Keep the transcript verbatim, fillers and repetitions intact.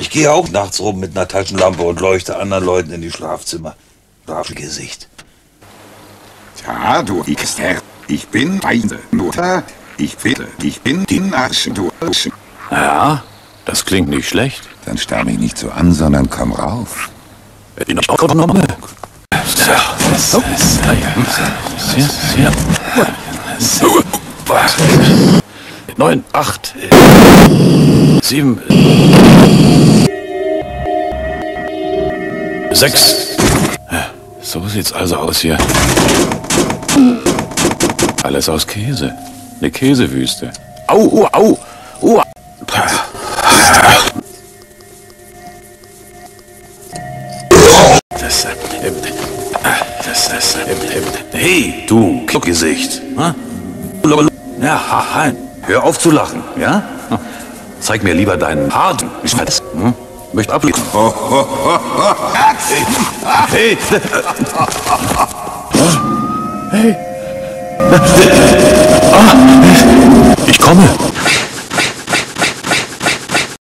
Ich gehe auch nachts rum mit einer Taschenlampe und leuchte anderen Leuten in die Schlafzimmer. Gesicht. Ja, du Herr. Ich bin deine Mutter. Ich bitte, ich bin die Arsch, du Arsch. Ja, das klingt nicht schlecht. Dann starr mich nicht so an, sondern komm rauf. Bin ich auch nochmal? Das ist hier. Neun, acht, sieben, sechs. So sieht's also aus hier. Alles aus Käse. Eine Käsewüste. Au, au, au. Das, äh, das, das, äh, hey, du Gesicht. Ja, hör auf zu lachen, ja? Zeig mir lieber deinen harten Schmerz. Hm? Möchte ablesen. Hey! Hey! Hey!